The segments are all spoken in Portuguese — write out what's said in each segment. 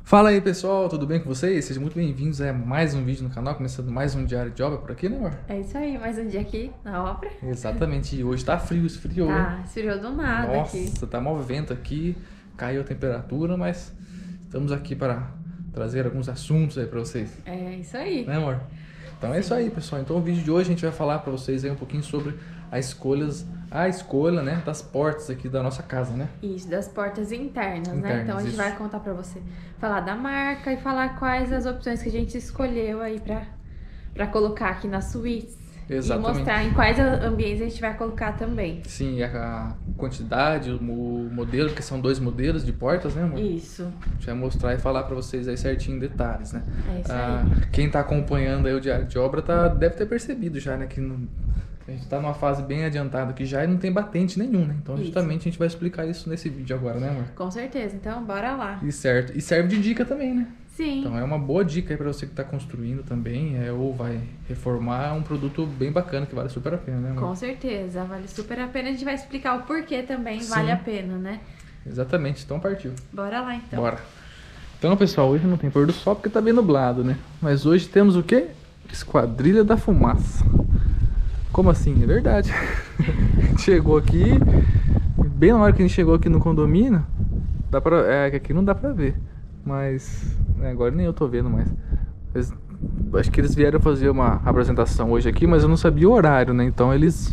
Fala aí pessoal, tudo bem com vocês? Sejam muito bem-vindos a mais um vídeo no canal, começando mais um diário de obra por aqui, né amor? É isso aí, mais um dia aqui na obra. Exatamente, e hoje tá frio, esfriou. Tá, esfriou do nada Nossa, aqui. tá mó vento aqui, caiu a temperatura, mas estamos aqui para trazer alguns assuntos aí pra vocês. É isso aí. Né amor? Então é isso aí pessoal, então o vídeo de hoje a gente vai falar pra vocês aí um pouquinho sobre a escolha, né, das portas aqui da nossa casa, né? Isso, das portas internas, né? Então a gente isso. vai contar pra você, falar da marca e falar quais as opções que a gente escolheu aí pra colocar aqui nas suítes. Exatamente. E mostrar em quais ambientes a gente vai colocar também. Sim, a quantidade, o modelo, porque são 2 modelos de portas, né amor? Isso. A gente vai mostrar e falar pra vocês aí certinho em detalhes, né? É isso aí. Quem tá acompanhando aí o diário de obra deve ter percebido já, né? Que a gente tá numa fase bem adiantada aqui já e não tem batente nenhum, né? Então justamente a gente vai explicar isso nesse vídeo agora, né amor? Com certeza, então bora lá. E certo. E serve de dica também, né? Sim. Então é uma boa dica aí pra você que tá construindo também, ou vai reformar, um produto bem bacana que vale super a pena, né amor? Com certeza, vale super a pena. A gente vai explicar o porquê também Sim. vale a pena, né? Exatamente, então partiu. Bora lá então. Bora. Então, pessoal, hoje não tem pôr do sol porque tá bem nublado, né? Mas hoje temos o quê? Esquadrilha da Fumaça. Como assim? É verdade. Chegou aqui, bem na hora que a gente chegou aqui no condomínio, que aqui não dá pra ver, mas agora nem eu tô vendo mais. Acho que eles vieram fazer uma apresentação hoje aqui, mas eu não sabia o horário, né? Então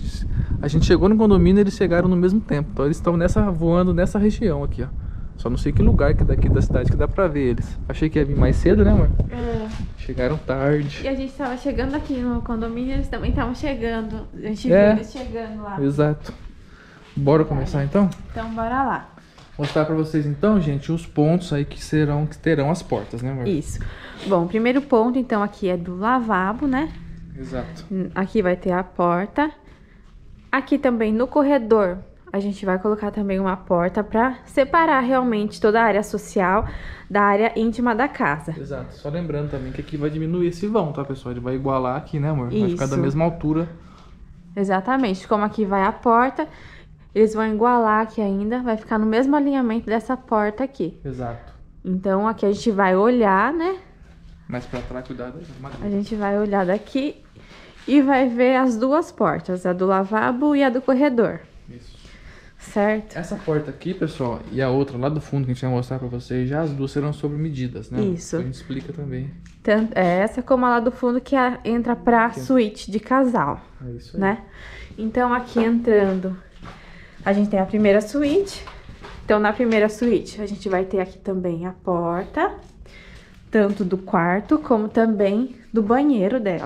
a gente chegou no condomínio e eles chegaram no mesmo tempo. Então eles estão voando nessa região aqui, ó. Só não sei que lugar que daqui da cidade que dá pra ver eles. Achei que ia vir mais cedo, né amor? É. Chegaram tarde. E a gente tava chegando aqui no condomínio, eles também estavam chegando. A gente viu eles chegando lá. Exato. Bora começar então? Então bora lá. Mostrar pra vocês então, gente, os pontos aí que terão as portas, né amor? Isso. Bom, o primeiro ponto então aqui é do lavabo, né? Exato. Aqui vai ter a porta. Aqui também no corredor a gente vai colocar também uma porta pra separar realmente toda a área social da área íntima da casa. Exato. Só lembrando também que aqui vai diminuir esse vão, tá pessoal? Ele vai igualar aqui, né amor? Vai ficar da Isso. mesma altura. Exatamente. Como aqui vai a porta, eles vão igualar aqui ainda, vai ficar no mesmo alinhamento dessa porta aqui. Exato. Então aqui a gente vai olhar, né? Mas pra trás, cuidado aí, A madeira. gente vai olhar daqui e vai ver as duas portas, a do lavabo e a do corredor, Isso. certo? Essa porta aqui, pessoal, e a outra lá do fundo que a gente vai mostrar pra vocês já, as duas serão sobre medidas, né? Isso. A gente explica também. Tanto, essa como a lá do fundo que entra pra suíte de casal, É isso aí. né? Então aqui entrando, a gente tem a primeira suíte. Então na primeira suíte a gente vai ter aqui também a porta, tanto do quarto como também do banheiro dela.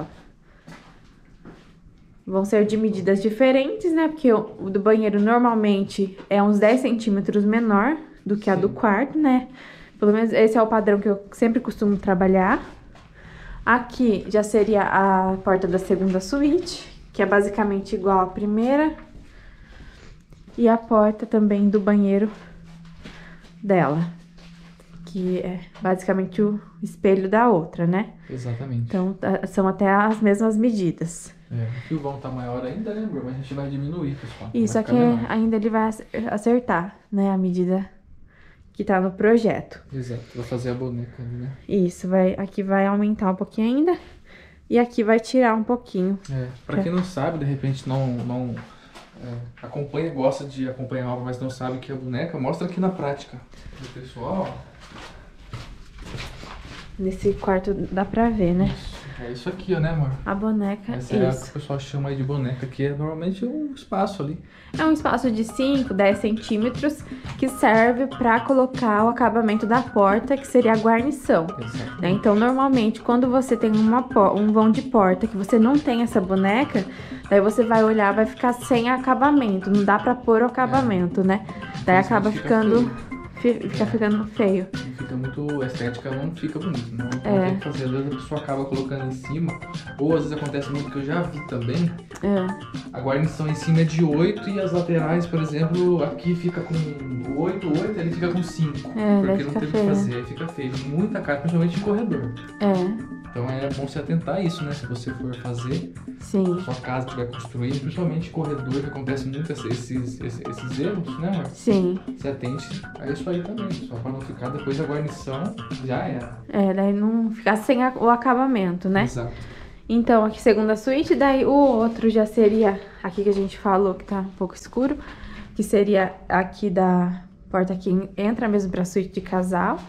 Vão ser de medidas diferentes, né? Porque o do banheiro normalmente é uns 10 centímetros menor do que a do quarto, né? Pelo menos esse é o padrão que eu sempre costumo trabalhar. Aqui já seria a porta da segunda suíte, que é basicamente igual à primeira. E a porta também do banheiro dela, que é basicamente o espelho da outra, né? Exatamente. Então são até as mesmas medidas. Aqui o vão tá maior ainda, né, amor? Mas a gente vai diminuir, pessoal. Isso Vai aqui ficar menor. ainda ele vai acertar, né? A medida que tá no projeto. Exato, vou fazer a boneca ali, né? Isso, aqui vai aumentar um pouquinho ainda. E aqui vai tirar um pouquinho. Pra quem não sabe, de repente não acompanha, gosta de acompanhar a obra, mas não sabe que a boneca, mostra aqui na prática do pessoal. Nesse quarto dá pra ver, né? É isso aqui, ó, né, amor? A boneca, Essa é a que o isso. pessoal chama aí de boneca, que é normalmente um espaço ali. É um espaço de 5, 10 centímetros que serve para colocar o acabamento da porta, que seria a guarnição. Exato. Né? Então, normalmente, quando você tem um vão de porta que você não tem essa boneca, daí você vai olhar, vai ficar sem acabamento. Não dá para pôr o acabamento, né? Daí acaba ficando feio. Fica muito estética, não fica bonito. Não tem que fazer, às vezes a pessoa acaba colocando em cima, ou às vezes acontece muito que eu já vi também. A guarnição em cima é de 8 e as laterais, por exemplo, aqui fica com 8, ele fica com 5. Porque não tem o que fazer, aí fica feio. Muita cara, principalmente em corredor. Então é bom se atentar a isso, né? Se você for fazer, Sim. sua casa estiver construindo, principalmente em corredor, que acontece muito esses erros, né, amor? Sim. Se atente a isso aí também, só para não ficar depois a guarnição, já era. Daí não ficar sem o acabamento, né? Exato. Então, aqui segunda suíte, daí o outro já seria, aqui que a gente falou que tá um pouco escuro, que seria aqui da porta que entra mesmo pra suíte de casal.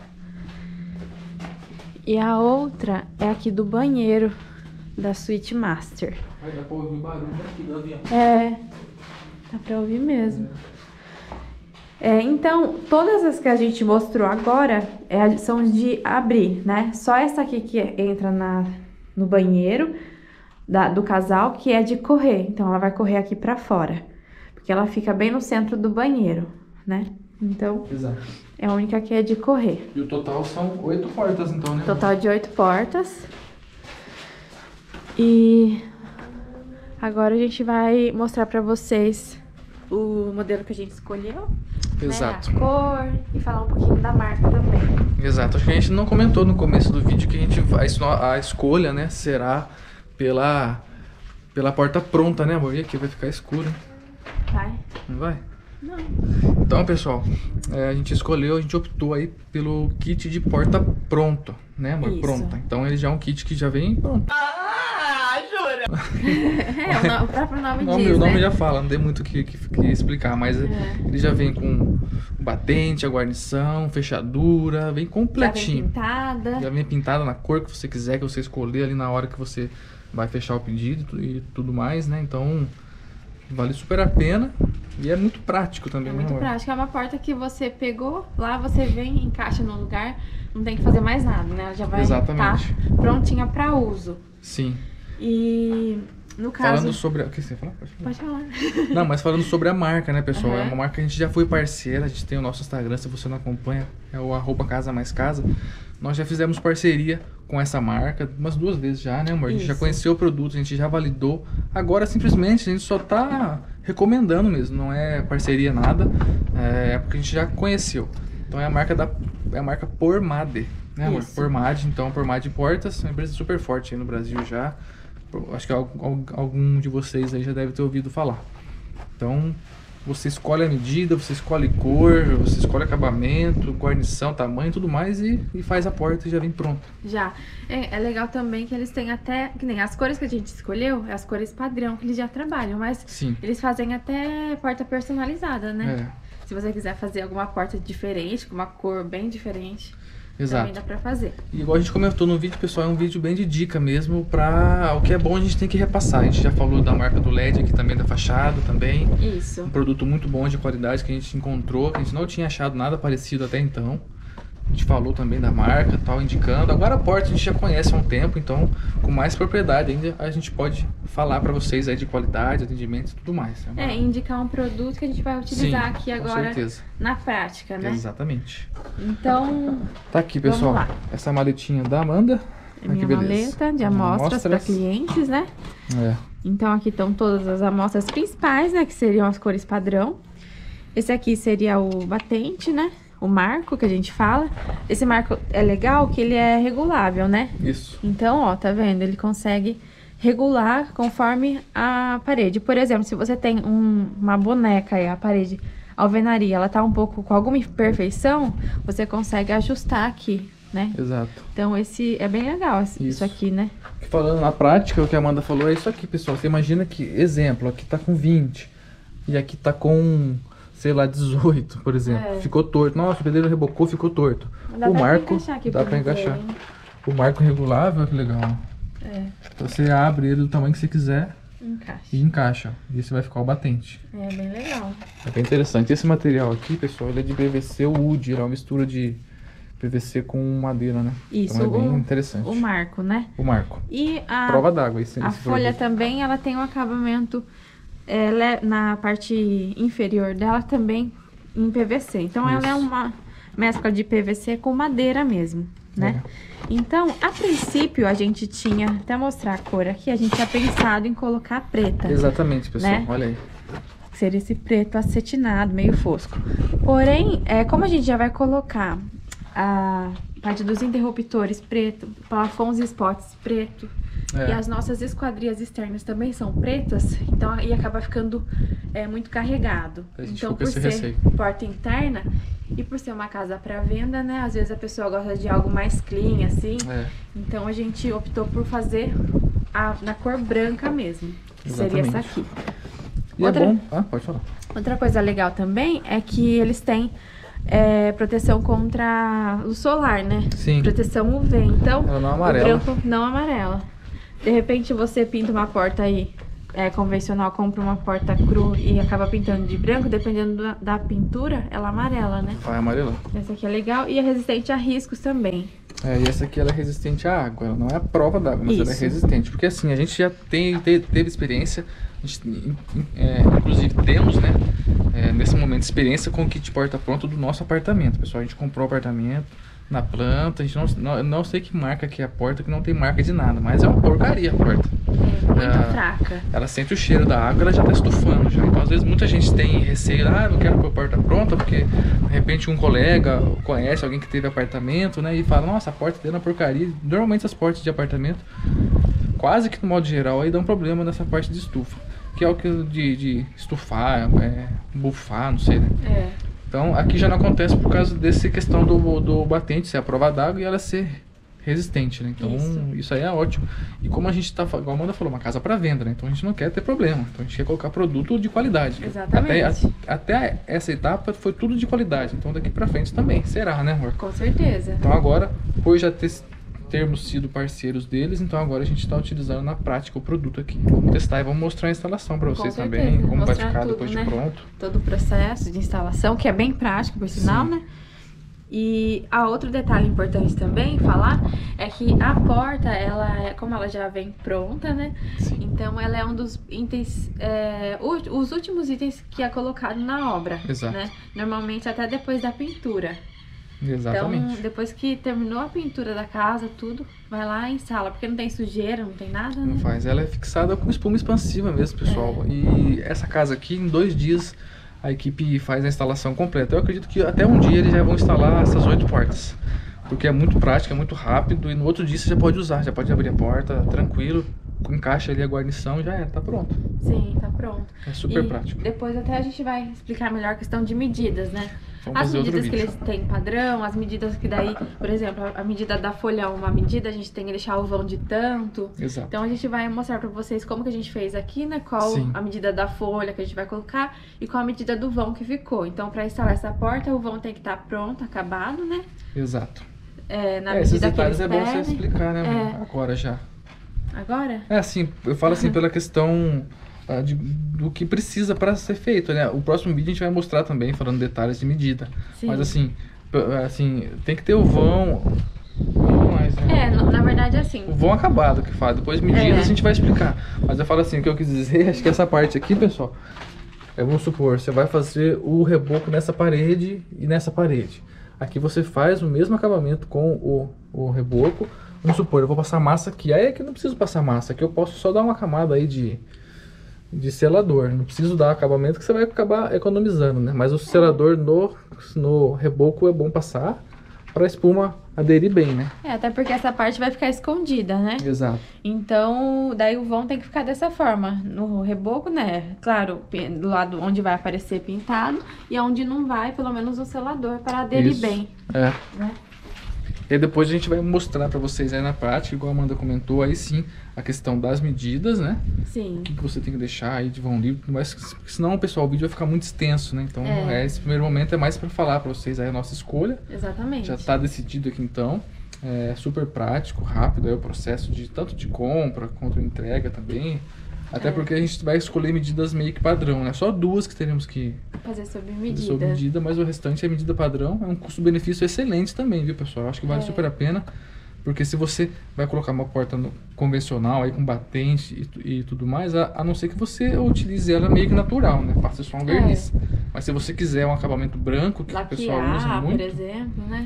E a outra é aqui do banheiro da suíte master. Vai dar pra ouvir o barulho aqui do avião. Dá pra ouvir mesmo. Então, todas as que a gente mostrou agora são de abrir, né? Só essa aqui que entra no banheiro do casal, que é de correr. Então, ela vai correr aqui pra fora. Porque ela fica bem no centro do banheiro, né? Então, exato. É a única que é de correr. E o total são 8 portas, então, né? Total de 8 portas. E agora a gente vai mostrar pra vocês o modelo que a gente escolheu. Exato. Né? A cor e falar um pouquinho da marca também. Exato. Acho que a gente não comentou no começo do vídeo que a escolha, né, será pela porta pronta, né, amor? E aqui vai ficar escuro, hein? Vai? Não vai? Não. Então, pessoal, a gente optou aí pelo kit de porta pronto, né, amor? Isso. Pronta. Então ele já é um kit que já vem pronto. O próprio nome diz, O nome né? já fala, não tem muito o que explicar, mas ele já vem com o batente, a guarnição, fechadura, vem completinho. Já vem pintada na cor que você quiser, que você escolher ali na hora que você vai fechar o pedido e tudo mais, né? Então, vale super a pena e é muito prático também, É né, muito amor? prático, é uma porta que você pegou, lá você vem, encaixa no lugar, não tem que fazer mais nada, né? Ela já vai estar prontinha para uso. Sim. E no caso... Falando sobre... O que você fala? Pode falar. Não, mas falando sobre a marca, né, pessoal? Uhum. É uma marca que a gente já foi parceira, a gente tem o nosso Instagram, se você não acompanha, é o @casa+casa. Nós já fizemos parceria com essa marca umas 2 vezes já, né, amor? A gente já conheceu o produto, a gente já validou. Agora, simplesmente, a gente só tá recomendando mesmo, não é parceria nada, é porque a gente já conheceu. Então é a marca Pormade, né, amor? Isso. Pormade, então Pormade Portas, uma empresa super forte aí no Brasil já. Acho que algum de vocês aí já deve ter ouvido falar. Então, você escolhe a medida, você escolhe cor, você escolhe acabamento, guarnição, tamanho e tudo mais e faz a porta e já vem pronta. Já. É legal também que eles têm até... Que nem as cores que a gente escolheu, é as cores padrão que eles já trabalham, mas Sim. Eles fazem até porta personalizada, né? É. Se você quiser fazer alguma porta diferente, com uma cor bem diferente, Exato. também dá pra fazer. E igual a gente comentou no vídeo, pessoal, é um vídeo bem de dica mesmo pra... O que é bom a gente tem que repassar. A gente já falou da marca do LED aqui também, da fachada também. Isso. Um produto muito bom, de qualidade, que a gente encontrou, que a gente não tinha achado nada parecido até então. A gente falou também da marca e tal, indicando. Agora a porta a gente já conhece há um tempo, então com mais propriedade ainda a gente pode falar pra vocês aí de qualidade, atendimento e tudo mais. Indicar um produto que a gente vai utilizar aqui agora na prática, né? Exatamente. Então, tá aqui, pessoal. Vamos lá. Essa maletinha da Amanda. É minha maleta de amostras para clientes, né? Então aqui estão todas as amostras principais, né? Que seriam as cores padrão. Esse aqui seria o batente, né? O marco que a gente fala. Esse marco é legal que ele é regulável, né? Isso. Então, ó, tá vendo? Ele consegue regular conforme a parede. Por exemplo, se você tem uma boneca aí, a parede alvenaria, ela tá um pouco com alguma imperfeição, você consegue ajustar aqui, né? Exato. Então, esse é bem legal, isso aqui, né? Falando na prática, o que a Amanda falou é isso aqui, pessoal. Você imagina que, exemplo, aqui tá com 20 e aqui tá com... sei lá, 18, por exemplo. Ficou torto. Nossa, o pedreiro rebocou, ficou torto. O marco dá pra encaixar. O marco regulável, que legal. Então você abre ele do tamanho que você quiser e encaixa. E esse vai ficar o batente. É bem legal. É bem interessante. Esse material aqui, pessoal, ele é de PVC wood, é uma mistura de PVC com madeira, né? Isso, então é bem interessante. O marco, né? O marco. E prova d'água. A folha também, ela tem um acabamento na parte inferior dela também em PVC. Então ela é uma mescla de PVC com madeira mesmo, né? Então, a princípio, a gente tinha, até mostrar a cor aqui, a gente tinha pensado em colocar preta. Exatamente, pessoal, né? olha aí. Seria esse preto acetinado, meio fosco. Porém, como a gente já vai colocar a parte dos interruptores preto, plafons e spots preto, e as nossas esquadrias externas também são pretas, então aí acaba ficando muito carregado. Então, por ser porta interna, E por ser uma casa para venda, né? Às vezes a pessoa gosta de algo mais clean, assim. Então a gente optou por fazer na cor branca mesmo. Que seria essa aqui. E é bom... pode falar. Outra coisa legal também é que eles têm proteção contra o solar, né? Sim. Proteção UV. Então, ela não amarela. O branco não amarela. De repente você pinta uma porta aí convencional, compra uma porta cru e acaba pintando de branco, dependendo da pintura, ela amarela, né? Vai amarelar. Essa aqui é legal e é resistente a riscos também. E essa aqui ela é resistente à água, ela não é a prova d'água, mas ela é resistente. Porque assim, a gente já teve experiência, a gente, inclusive temos, né, nesse momento, experiência com o kit porta pronto do nosso apartamento. Pessoal, a gente comprou o apartamento na planta, a gente não sei que marca que é a porta, que não tem marca de nada, mas é uma porcaria a porta. Muito fraca. Ela sente o cheiro da água, ela já tá estufando já. Então às vezes muita gente tem receio, não quero pôr a porta pronta, porque de repente um colega conhece alguém que teve apartamento, né, e fala, nossa, a porta dele é uma porcaria. Normalmente as portas de apartamento, quase que no modo geral, aí dá um problema nessa parte de estufa, que é o que de estufar, bufar, não sei, né. Então aqui já não acontece por causa dessa questão do batente ser a prova d'água e ela ser resistente, né? Então isso aí é ótimo. E como a gente tá, igual a Amanda falou, uma casa para venda, né? Então a gente não quer ter problema. Então a gente quer colocar produto de qualidade. Exatamente. Até essa etapa foi tudo de qualidade. Então daqui para frente também será, né, amor? Com certeza. Então agora, por já termos sido parceiros deles, então agora a gente está utilizando na prática o produto aqui. Vamos testar e vamos mostrar a instalação para vocês também, como vai ficar depois de pronto. Todo o processo de instalação, que é bem prático, por sinal, né? E outro detalhe importante também falar é que a porta, como ela já vem pronta, né? Sim. Então ela é um dos itens, os últimos itens que é colocado na obra. Exato. Né? Normalmente até depois da pintura. Exatamente. Então, depois que terminou a pintura da casa, tudo, vai lá e instala, porque não tem sujeira, não tem nada, né? Não faz, ela é fixada com espuma expansiva mesmo, pessoal. E essa casa aqui, em 2 dias, a equipe faz a instalação completa. Eu acredito que até um dia eles já vão instalar essas 8 portas, porque é muito prático, é muito rápido, e no outro dia você já pode usar, já pode abrir a porta tranquilo, encaixa ali a guarnição e já tá pronto. Sim, tá pronto. É super prático. Depois até a gente vai explicar melhor a questão de medidas, né? Vamos as fazer medidas outro que vídeo. eles têm padrão, as medidas que daí, por exemplo, a medida da folha é uma medida, a gente tem que deixar o vão de tanto. Exato. Então a gente vai mostrar pra vocês como que a gente fez aqui, né? Qual a medida da folha que a gente vai colocar e qual a medida do vão que ficou. Então pra instalar essa porta, o vão tem que estar pronto, acabado, né? Exato. Na esses medida que eles detalhes é bom pedem. você explicar, né? Agora já. Agora? Assim, eu falo assim pela questão do que precisa para ser feito, né? O próximo vídeo a gente vai mostrar também, falando detalhes de medida. Sim. Mas assim, tem que ter o vão... mais, né? Na verdade é assim. O vão acabado que fala, depois medidas a gente vai explicar. Mas eu falo assim, o que eu quis dizer, acho que essa parte aqui, pessoal, vamos supor, você vai fazer o reboco nessa parede e nessa parede. Aqui você faz o mesmo acabamento com o reboco. Vamos supor, eu vou passar massa aqui. Aí é que eu não preciso passar massa, aqui eu posso só dar uma camada aí de selador. Não preciso dar acabamento que você vai acabar economizando, né? Mas o selador no reboco é bom passar para a espuma aderir bem, né? Até porque essa parte vai ficar escondida, né? Exato. Então, daí o vão tem que ficar dessa forma. No reboco, né? Claro, do lado onde vai aparecer pintado e onde não vai, pelo menos o selador para aderir bem. Né? E aí depois a gente vai mostrar pra vocês aí na prática, igual a Amanda comentou, aí sim, a questão das medidas, né? Sim. O que você tem que deixar aí de vão livre, mas senão, pessoal, o vídeo vai ficar muito extenso, né? Então, esse primeiro momento é mais pra falar pra vocês aí a nossa escolha. Exatamente. Já tá decidido aqui então. É super prático, rápido aí o processo tanto de compra quanto entrega também. Até porque a gente vai escolher medidas meio que padrão, né? Só 2 que teremos que fazer sob medida. Mas o restante é medida padrão. É um custo-benefício excelente também, viu, pessoal? Eu acho que vale super a pena. Porque se você vai colocar uma porta convencional aí com batente e tudo mais, a não ser que você utilize ela meio que natural, né? Passe só um verniz. Mas se você quiser um acabamento branco, que laquear, o pessoal usa muito, por exemplo, né?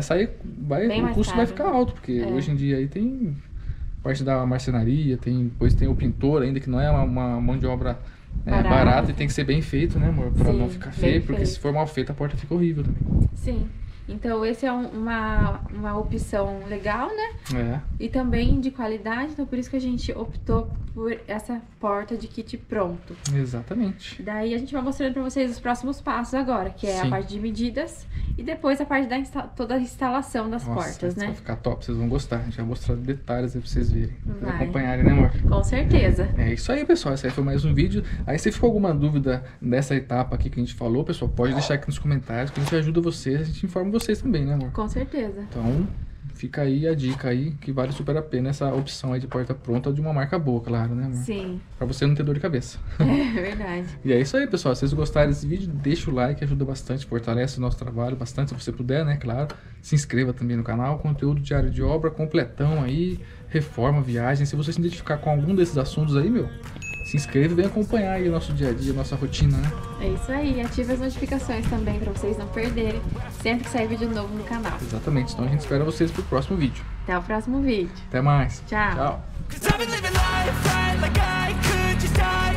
O custo vai ficar alto, porque hoje em dia aí tem parte da marcenaria, depois tem o pintor ainda, que não é uma mão de obra barata e tem que ser bem feito, né, amor? Pra não ficar feio, porque se for mal feito a porta fica horrível também. Sim. Então esse é uma opção legal, né? É. E também de qualidade, então por isso que a gente optou por essa porta de kit pronto. Exatamente. Daí a gente vai mostrando pra vocês os próximos passos agora, que é Sim. a parte de medidas e depois a parte da toda a instalação das Nossa, portas, isso né? vai ficar top, vocês vão gostar. A gente vai mostrar detalhes aí pra vocês verem. Pra Vai. acompanharem, né, amor? Com certeza. É isso aí, pessoal. Esse aí foi mais um vídeo. Aí se ficou alguma dúvida nessa etapa aqui que a gente falou, pessoal, pode deixar aqui nos comentários que a gente ajuda vocês, a gente informa vocês também, né, amor? Com certeza. Então, fica aí a dica aí, que vale super a pena essa opção aí de porta pronta de uma marca boa, claro, né, amor? Sim. Pra você não ter dor de cabeça. É verdade. E é isso aí, pessoal. Se vocês gostarem desse vídeo, deixa o like, ajuda bastante, fortalece o nosso trabalho bastante, se você puder, né, claro. Se inscreva também no canal, conteúdo diário de obra, completão aí, reforma, viagem. Se você se identificar com algum desses assuntos aí, meu, se inscreva e vem acompanhar aí o nosso dia a dia, nossa rotina, né? É isso aí. Ative as notificações também pra vocês não perderem sempre que sair vídeo novo no canal. Exatamente. Então a gente espera vocês pro próximo vídeo. Até o próximo vídeo. Até mais. Tchau. Tchau. 'Cause I've been living life right like I could just die